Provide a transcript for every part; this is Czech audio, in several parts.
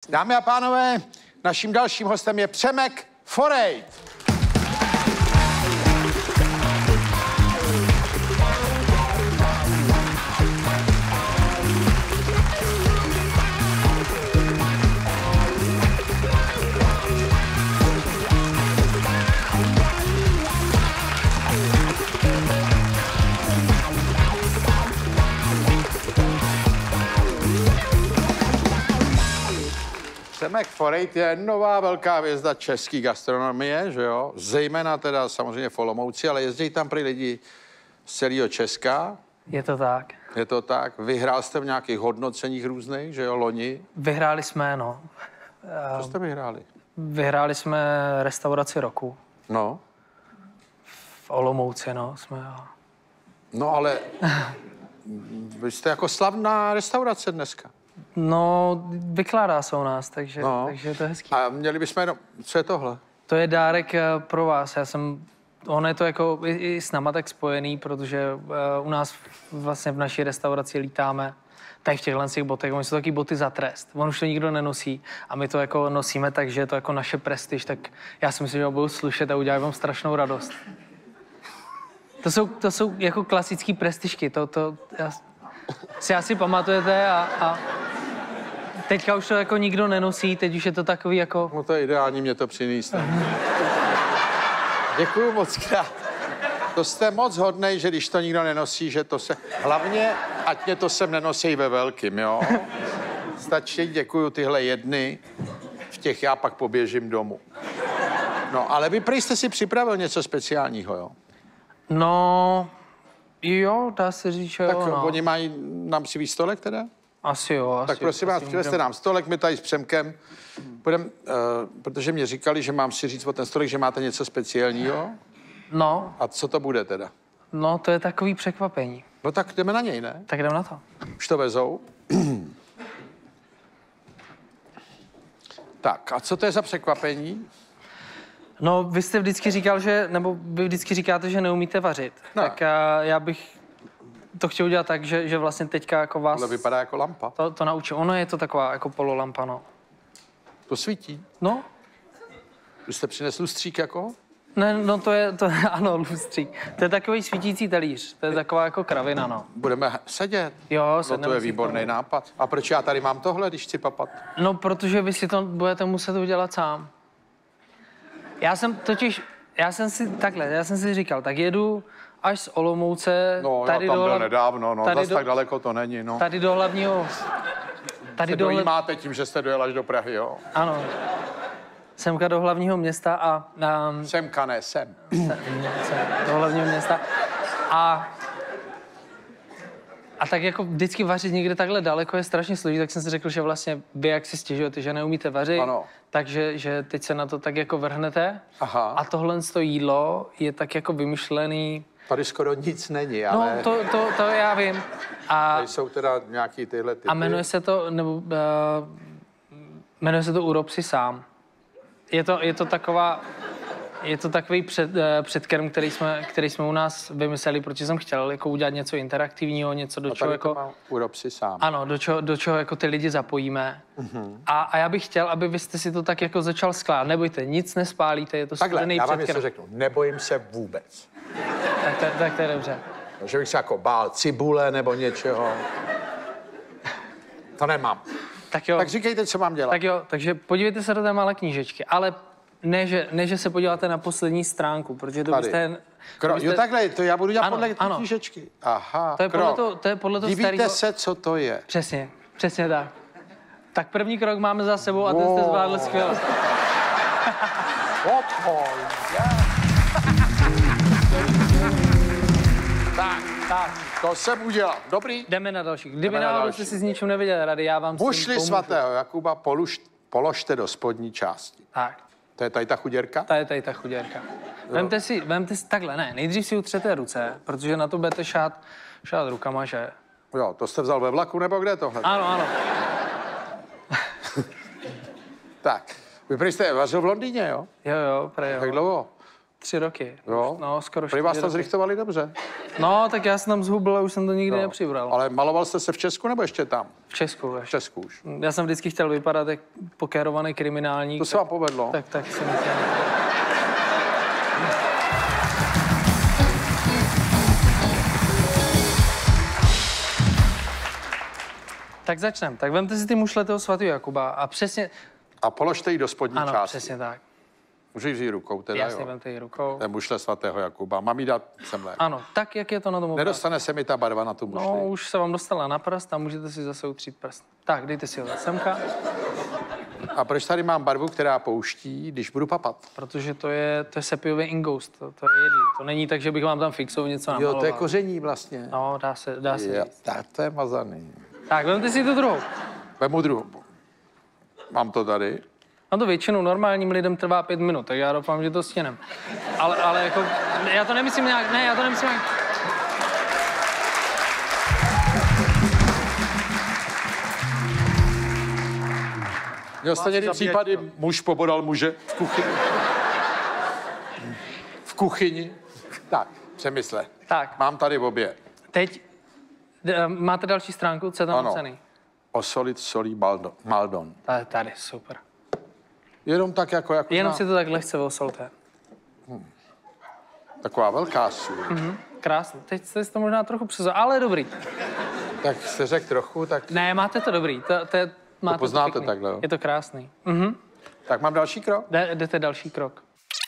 Dámy a pánové, naším dalším hostem je Přemek Forejt. Přemek Forejt je nová velká hvězda české gastronomie, že jo? Zejména teda samozřejmě v Olomouci, ale jezdí tam prý lidi z celého Česka. Je to tak. Je to tak. Vyhrál jste v nějakých hodnoceních různých, že jo, loni? Vyhráli jsme, no. Co jste vyhráli? Vyhráli jsme restauraci roku. No. V Olomouci, no, jsme. No ale vy jste jako slavná restaurace dneska. No, vykládá se u nás, takže to je hezký. A měli bychom jenom, co je tohle? To je dárek pro vás. Ono je to jako i s náma tak spojený, protože u nás vlastně v naší restauraci lítáme tady v těchto botech. Oni jsou taky boty za trest. On už to nikdo nenosí a my to jako nosíme, takže je to jako naše prestiž, tak já si myslím, že ho budu slušet a udělají vám strašnou radost. To jsou jako klasický prestižky, si asi pamatujete a teďka už to jako nikdo nenosí, teď už je to takový jako... No to je ideální, mě to přinést. Děkuju moc krát. To jste moc hodnej, že když to nikdo nenosí, že to se... Hlavně, ať mě to sem nenosí ve velkým, jo? Stačí, děkuju tyhle jedny, v těch já pak poběžím domů. No, ale vy prý jste si připravil něco speciálního, jo? No, jo, dá se říct, že tak jo, no. Oni mají nám si víc stolek teda? Asi jo, tak prosím vás, přiveste nám stolek, my tady s Přemkem budem, protože mě říkali, že mám si říct o ten stolek, že máte něco speciálního. No. A co to bude teda? No, to je takový překvapení. No tak jdeme na něj, ne? Tak jdeme na to. Už to vezou. Tak, a co to je za překvapení? No, vy jste vždycky říkal, nebo vy vždycky říkáte, že neumíte vařit. No. Tak já bych to chtěl udělat tak, že vlastně teďka jako vás... Ale vypadá jako lampa. To naučím. Ono je to taková jako pololampa, no. To svítí? No. Vy jste přinesl lustřík jako? Ne, no to je ano, lustřík. To je takový svítící talíř. To je taková jako kravina, no. Budeme sedět? Jo, sedneme. No to je výborný nápad. A proč já tady mám tohle, když chci papat? No, protože vy si to budete muset udělat sám. Já jsem si říkal, tak jedu až z Olomouce, no, tady já tam byl nedávno, no, zase tak daleko to není, no. Tady do hlavního... Tady dojímáte tím, že jste dojel až do Prahy, jo? Ano. Semka do hlavního města a... Semka, ne, sem. Do hlavního města. A tak jako vždycky vařit někde takhle daleko je strašně složitý, tak jsem si řekl, že vlastně vy, jak si stěžujete, že neumíte vařit, ano. Takže že teď se na to tak jako vrhnete. Aha. A tohle jídlo je tak jako vymyšlený... Tady skoro nic není, ale... No, to já vím. Tady jsou teda nějaký tyhle typy. A jmenuje se to, jmenuje se to Urob si sám. Je to takový předkrm, který jsme u nás vymysleli, protože jsem chtěl jako udělat něco interaktivního, něco do čeho jako... Urob si sám. Ano, do čeho jako ty lidi zapojíme. A já bych chtěl, aby vy jste si to tak jako začal skládat. Nebojte, nic nespálíte, je to studený předkrm. Já vám něco řeknu, nebojím se vůbec. Tak to je dobře. Že bych se jako bál cibule nebo něčeho. To nemám. Tak jo. Tak říkejte, co mám dělat. Tak jo, takže podívejte se do té malé knížečky, ale ne, že se podíváte na poslední stránku, protože to byste... Jo, takhle, to já budu dělat podle knížečky. Aha, to je podle toho starého... Divíte se, co to je. Přesně tak. Tak první krok máme za sebou a ten jste zvládl skvěle. Tak, to jsem udělal. Dobrý? Jdeme na další. Kdyby náhodou jste si s ničím nevěděl rady, já vám Mušli svatého Jakuba položte do spodní části. Tak. To je tady ta chuděrka? To je tady ta chuděrka. Vemte si takhle, ne, nejdřív si utřete ruce, protože na to budete šát rukama, že? Jo, to jste vzal ve vlaku, nebo kde tohle? Ano. Tak, vy jste vařil v Londýně, jo? Jo, prej jo. Jak dlouho? 3 roky. Jo? No, skoro Prý vás 4 to roky. zrichtovali dobře. No, tak já jsem tam zhubl a už jsem to nikdy nepřibral. Ale maloval jste se v Česku nebo ještě tam? V Česku, V Česku už. Já jsem vždycky chtěl vypadat jak pokérovaný kriminálník. To se vám povedlo. Tak si myslím. Tak začneme. Tak vemte si ty mušle toho svatého Jakuba a přesně... A položte ji do spodní Ano, části. přesně tak. Můžu ji vzít rukou teda, Jasně, jo. vemte ji rukou. To je mušle svatého Jakuba. Mám jí dát semhle. Ano, tak, jak je to na tom obrázku. Nedostane se mi ta barva na tu mušli. No, už se vám dostala na prst a můžete si zase utřít prst. Tak, dejte si ho semka, A proč tady mám barvu, která pouští, když budu papat? protože to je sepiový ingoust, to je jedlí. To není tak, že bych vám tam fixoval něco namaloval. Jo, to je koření vlastně. No, dá se Jo, říct. tak to je mazaný. Tak, vemte si tu druhou. Vemu druhou. Mám to tady. No to většinou normálním lidem trvá 5 minut, tak já doufám, že to stěnem. Ale jako, já to nemyslím nějak, ne, já to nemyslím nějak. Měl jste někdy zabíjat případy, muž pobodal muže v kuchyni? V kuchyni? Tak, přemysle. Tak, Mám tady obě. teď máte další stránku, co je tam Ano. napsaný? Osolit solí Maldon. Tady, super. Jenom tak jako Jenom si to tak lehce osolte. taková velká sůl. Krásně, teď jste si to možná trochu přezor, ale dobrý. Tak jste řekl trochu, tak... Ne, máte to dobrý, máte poznáte pěkný. takhle, jo? Je to krásný. Tak mám další krok? Jdete další krok.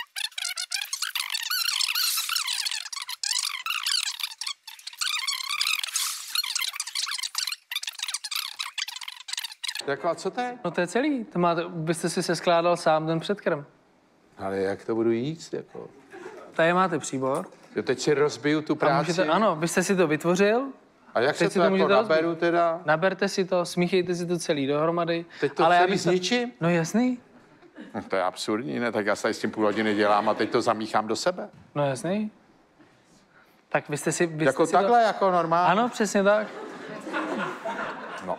Jako, a co to je? No to je celý, byste si se skládal sám ten předkrm. Ale jak to budu jíst, jako? Tady máte příbor. Jo, teď si rozbiju tu A práci. můžete, ano, byste si to vytvořil, A jak teď se si to to jako můžete naberu teda? naberte si to, smíchejte si to celý dohromady. Teď to já celý bych zničím? No jasný, No, to je absurdní, ne? Tak já se tady s tím půl hodiny dělám a teď to zamíchám do sebe. no jasný. Tak vy jste si... Jako si takhle, To... jako normálně? Ano, přesně tak. No.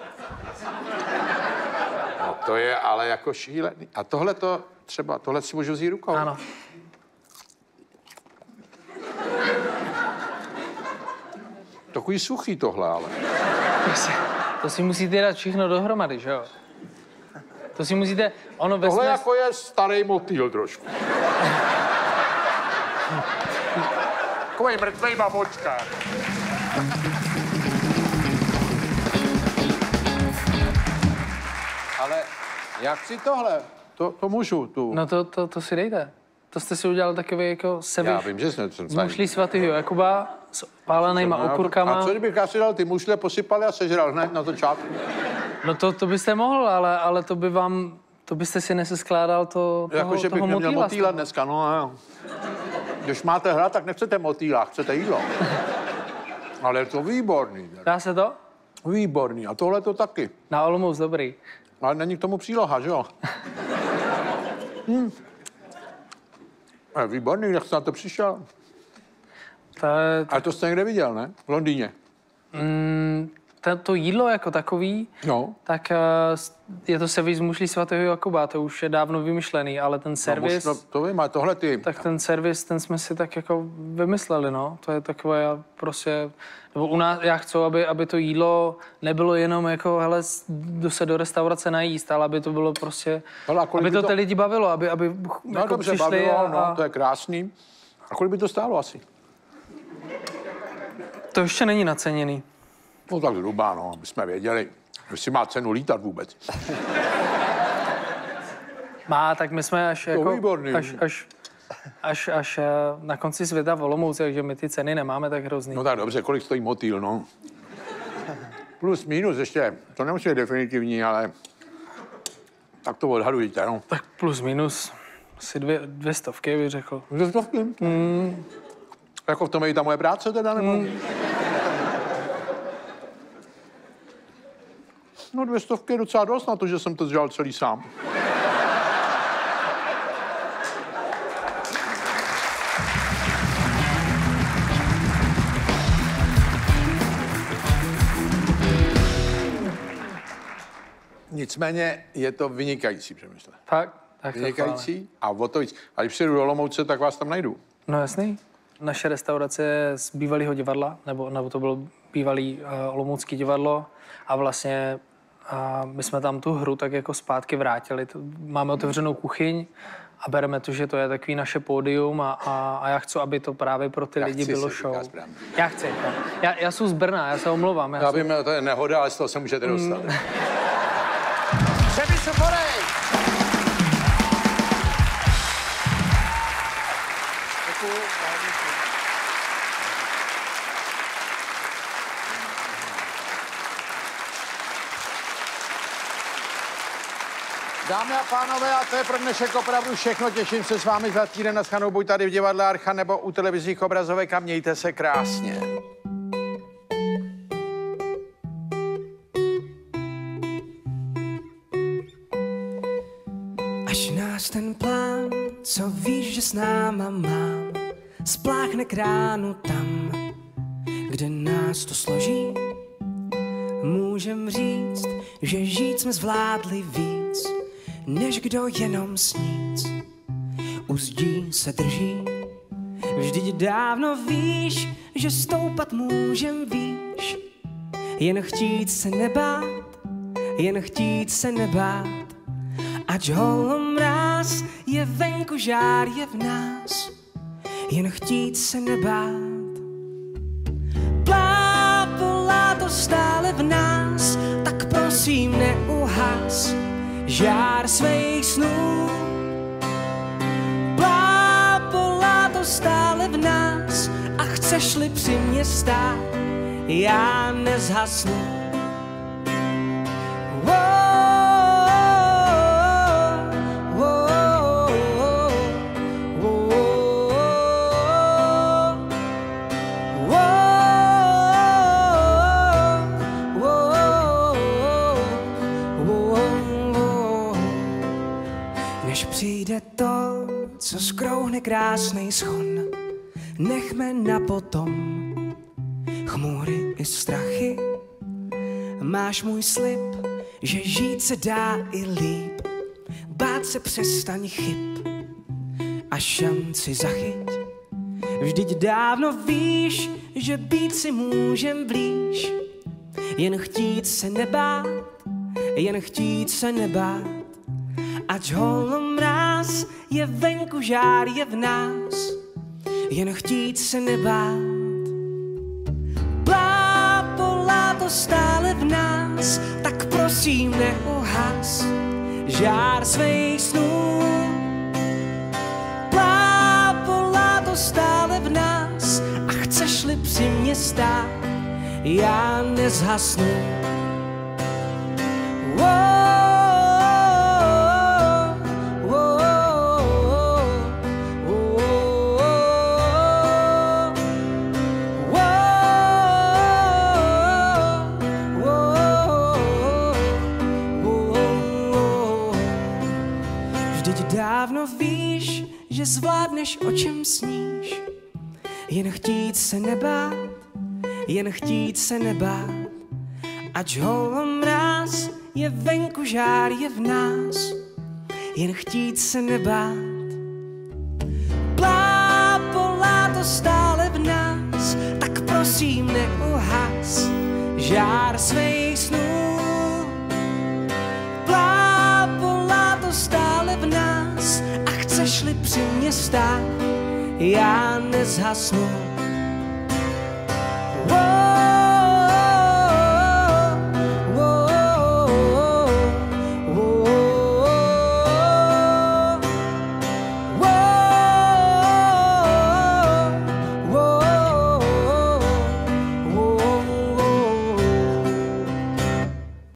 No to je ale jako šílený. A tohle to třeba, tohle si můžu vzít rukou? Ano. Takový suchý tohle, ale. To si musíte dát všechno dohromady, že jo? To si musíte... Ono ve Tohle směs- jako je starý motýl trošku. Takový mrtvej babočka. Ale jak si tohle? To můžu, tu. No to si dejte. To jste si udělal takový jako Já seviš vím, že jsem z mušlí svatého Jakuba s pálenýma okurkama. A co kdybych já si dal ty mušle, posypal a sežral hned na začátku? No to byste mohl, ale to byste si neseskládal toho Jako, že bych toho neměl motýla. motýla dneska, no jo. Když máte hrát, tak nechcete motýla, chcete jídlo. Ale je to výborný. Dá se to? Výborný. A tohle to taky. Na Olomouc dobrý. Ale není k tomu příloha, že jo? Je výborný, jak jste na to přišel. To je, Ale to jste někde viděl, ne? V Londýně. to jídlo jako takový, No. tak je to servis z mušlí svatého Jakuba, to už je dávno vymyšlený, ale ten servis... No, to vím, ale tohle ty... Tak ten servis, ten jsme si tak jako vymysleli, no. To je takové prostě, nebo u nás, já chci, aby to jídlo nebylo jenom jako, hele, jdu se do restaurace najíst, ale aby to bylo prostě, Hele, a kolik aby by to to- ty lidi bavilo, aby No jako dobře, přišli bavilo, a no, to je krásný. A kolik by to stálo asi? to ještě není naceněný. No tak zhruba, no, aby jsme věděli, jestli má cenu lítat vůbec. Má, tak my jsme až jako, výborný. až na konci světa v Olomouci, takže my ty ceny nemáme tak hrozný. No tak dobře, kolik stojí motýl, no? Plus, minus ještě, to nemusí být definitivní, ale tak to odhadujte, no. Tak plus minus asi 200, bych řekl. Jako v tom je i ta moje práce teda, nebo? No 200 je docela dost na to, že jsem to dělal celý sám. Nicméně je to vynikající přemysle. Tak, Tak to vynikající a o to víc. A když přijdu do Olomouce, tak vás tam najdu. No jasný. Naše restaurace je z bývalého divadla, nebo to bylo bývalý olomoucký divadlo a vlastně my jsme tam tu hru tak jako zpátky vrátili. Máme otevřenou kuchyň a bereme to, že to je takový naše pódium a já chci, aby to právě pro ty lidi bylo show. Já chci. No. Já jsem z Brna, já se omlouvám. Já vím, to je nehoda, ale z toho se můžete dostat. Dámy a pánové, a to je pro dnešek opravdu všechno. Těším se s vámi za týden na shledanou, buď tady v divadle Archa nebo u televizních obrazovek a mějte se krásně. Až nás ten plán, co víš, že s náma mám, spláchne k ránu tam, kde nás to složí, můžem říct, že žít jsme zvládli víc, než kdo jenom sníc. U zdí se drží, vždyť dávno víš, že stoupat můžem výš. Jen chtít se nebát, jen chtít se nebát, ať holomráz je venku, žár je v nás. Jen chtít se nebát. Plápo láto stále v nás, tak prosím neuhas žár svých snů. Plápo láto stále v nás a chceš-li při mě stát, já nezhasnu. Než přijde to, co skrouhne krásnej schon, nechme na potom chmúry i strachy. Máš můj slib, že žít se dá i líp, bát se přestaň chyb a šanci zachyť. Vždyť dávno víš, že být si můžem blíž. Jen chtít se nebát, jen chtít se nebát, ať holomráz je venku, žár je v nás. Jen chtít se nebát. Plápo láto stále v nás, tak prosím neuhas žár svých snů. Plápo láto stále v nás a chceš-li při mě stát, já nezhasnu. Vždyť dávno víš, že zvládneš, o čem sníš. Jen chtít se nebát, jen chtít se nebát, ať holomráz je venku, žár je v nás. Jen chtít se nebát. Plápo láto stále v nás, tak prosím neuhas žár svých snů. Plápo láto stále v nás a chceš-li při mě stát, já nezhasnu.